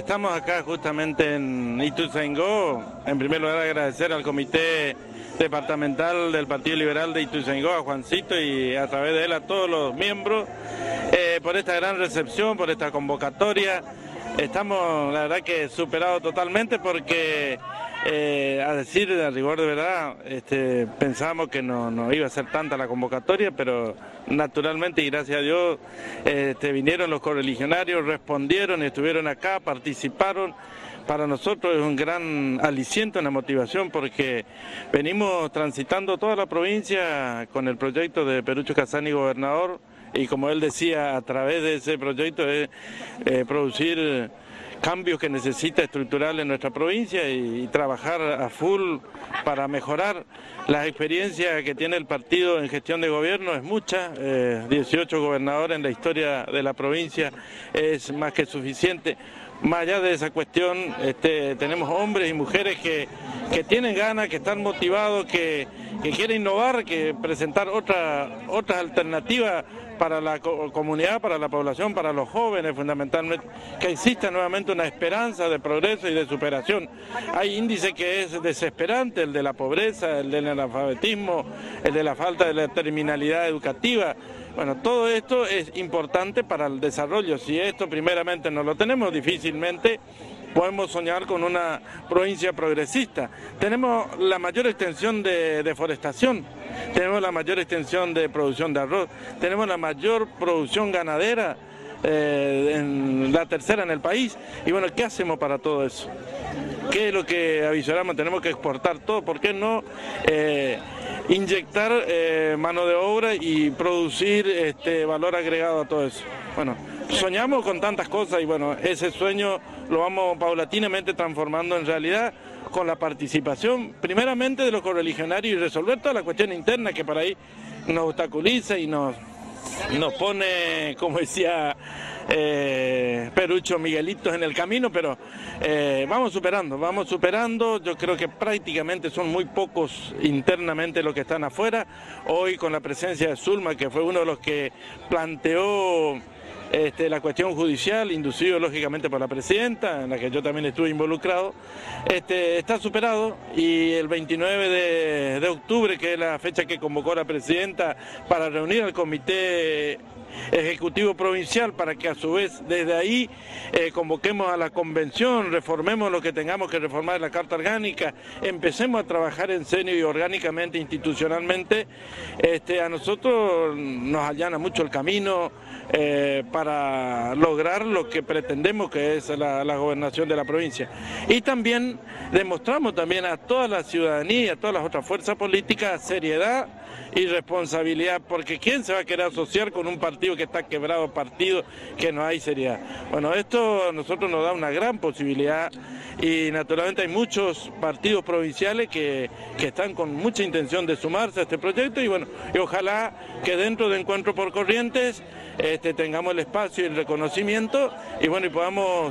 estamos acá justamente en Ituzaingó. En primer lugar, agradecer al Comité Departamental del Partido Liberal de Ituzaingó, a Juancito, y a través de él a todos los miembros, por esta gran recepción, por esta convocatoria. Estamos, la verdad, que superados totalmente porque, a decir a rigor de verdad, pensábamos que no iba a ser tanta la convocatoria, pero naturalmente y gracias a Dios vinieron los correligionarios, respondieron, estuvieron acá, participaron. Para nosotros es un gran aliciente, una motivación, porque venimos transitando toda la provincia con el proyecto de Perucho Casani gobernador, y como él decía, a través de ese proyecto es producir cambios que necesita estructural en nuestra provincia y trabajar a full para mejorar. Las experiencias que tiene el partido en gestión de gobierno es mucha, 18 gobernadores en la historia de la provincia es más que suficiente. Más allá de esa cuestión, tenemos hombres y mujeres que tienen ganas, que están motivados, que quieren innovar, que presentar otras alternativas para la comunidad, para la población, para los jóvenes fundamentalmente, que exista nuevamente una esperanza de progreso y de superación. Hay índice que es desesperante, el de la pobreza, el del analfabetismo, el de la falta de la terminalidad educativa. Bueno, todo esto es importante para el desarrollo. Si esto primeramente no lo tenemos, difícilmente podemos soñar con una provincia progresista. Tenemos la mayor extensión de deforestación, tenemos la mayor extensión de producción de arroz, tenemos la mayor producción ganadera, la tercera en el país. Y bueno, ¿qué hacemos para todo eso? ¿Qué es lo que avisoramos? Tenemos que exportar todo. ¿Por qué no inyectar mano de obra y producir valor agregado a todo eso? Bueno, soñamos con tantas cosas y bueno, ese sueño lo vamos paulatinamente transformando en realidad con la participación primeramente de los correligionarios y resolver toda la cuestión interna que por ahí nos obstaculiza y nos pone, como decía Perucho, Miguelitos en el camino, pero vamos superando. Yo creo que prácticamente son muy pocos internamente los que están afuera. Hoy con la presencia de Zulma, que fue uno de los que planteó la cuestión judicial, inducido lógicamente por la presidenta, en la que yo también estuve involucrado, está superado, y el 29 de octubre, que es la fecha que convocó la presidenta para reunir al Comité Ejecutivo Provincial, para que a su vez desde ahí convoquemos a la convención, reformemos lo que tengamos que reformar en la Carta Orgánica, empecemos a trabajar en serio y orgánicamente, institucionalmente, a nosotros nos allana mucho el camino para lograr lo que pretendemos, que es la gobernación de la provincia. Y también demostramos también a toda la ciudadanía y a todas las otras fuerzas políticas seriedad y responsabilidad, porque ¿quién se va a querer asociar con un partido que está quebrado, partido que no hay seriedad? Bueno, esto a nosotros nos da una gran posibilidad, y naturalmente hay muchos partidos provinciales que están con mucha intención de sumarse a este proyecto, y bueno, y ojalá que dentro de Encuentro por Corrientes tengamos el espacio y el reconocimiento, y bueno, y podamos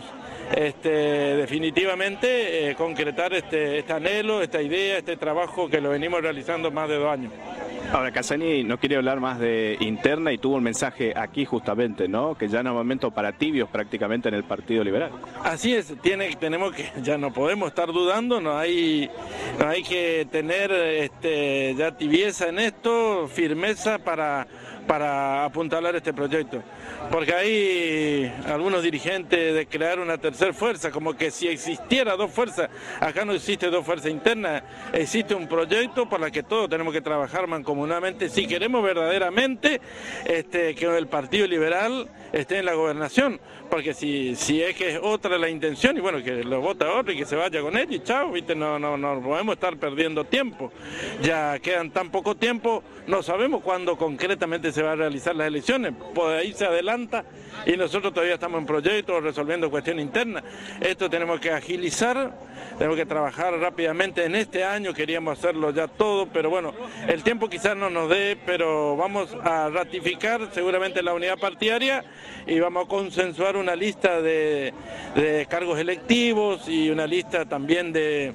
definitivamente concretar este anhelo, esta idea, este trabajo que lo venimos realizando más de 2 años. Ahora, Casani no quiere hablar más de interna y tuvo un mensaje aquí justamente, ¿no? Que ya no es momento para tibios prácticamente en el Partido Liberal. Así es, tenemos que, ya no podemos estar dudando, no hay que tener ya tibieza en esto, firmeza para apuntalar este proyecto. Porque hay algunos dirigentes de crear una tercera fuerza, como que si existiera 2 fuerzas. Acá no existe 2 fuerzas internas, existe un proyecto por el que todos tenemos que trabajar mancomunadamente si queremos verdaderamente que el Partido Liberal esté en la gobernación. Porque si es que es otra la intención, y bueno, que lo vota otro y que se vaya con él y chao, ¿viste? No podemos estar perdiendo tiempo. Ya quedan tan poco tiempo, no sabemos cuándo concretamente se van a realizar las elecciones. Por ahí se adelanta y nosotros todavía estamos en proyectos, resolviendo cuestiones internas. Esto tenemos que agilizar, tenemos que trabajar rápidamente. En este año queríamos hacerlo ya todo, pero bueno, el tiempo quizás no nos dé, pero vamos a ratificar seguramente la unidad partidaria y vamos a consensuar una lista de cargos electivos y una lista también de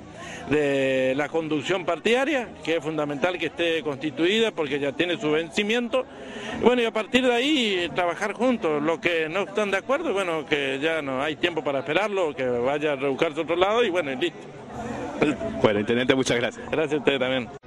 la conducción partidaria, que es fundamental que esté constituida porque ya tiene su vencimiento. Bueno, y a partir de ahí trabajar juntos. Los que no están de acuerdo, bueno, que ya no hay tiempo para esperarlo, que vaya a rebuscarse a otro lado y bueno, y listo. Bueno, intendente, muchas gracias. Gracias a usted también.